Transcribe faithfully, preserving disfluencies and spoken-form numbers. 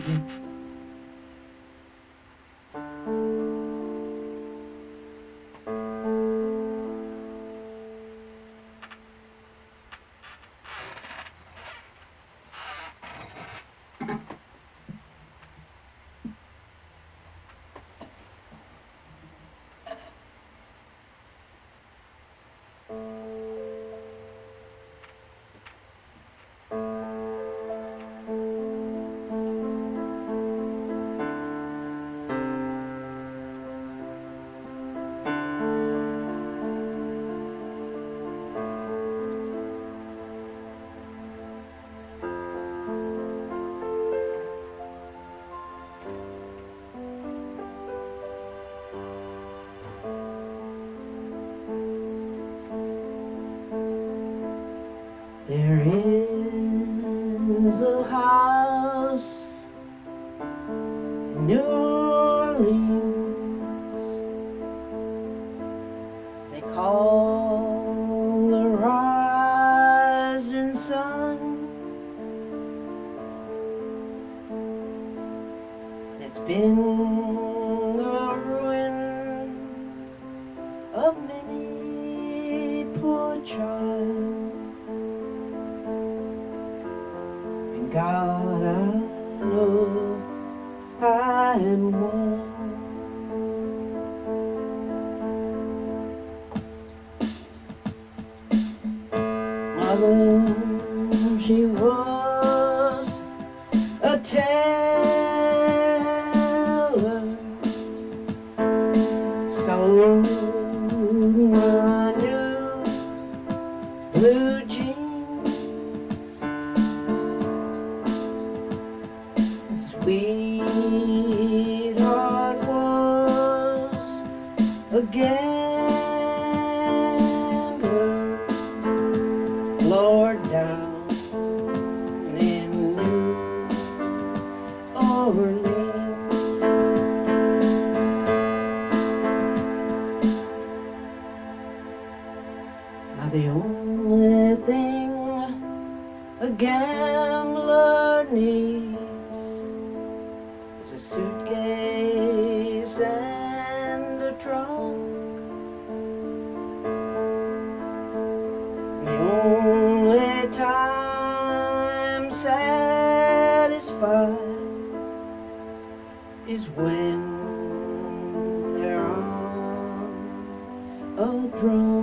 There is a house in New Orleans they call the rising sun. It's been the ruin of many poor child. God, I know I am one. Mother, she was a tailor, sewed my new blue jeans. Sweetheart was a gambler, Lord, down in New Orleans. Now the only thing a gambler needs a suitcase and a trunk. The only time satisfied is when they're on a drum.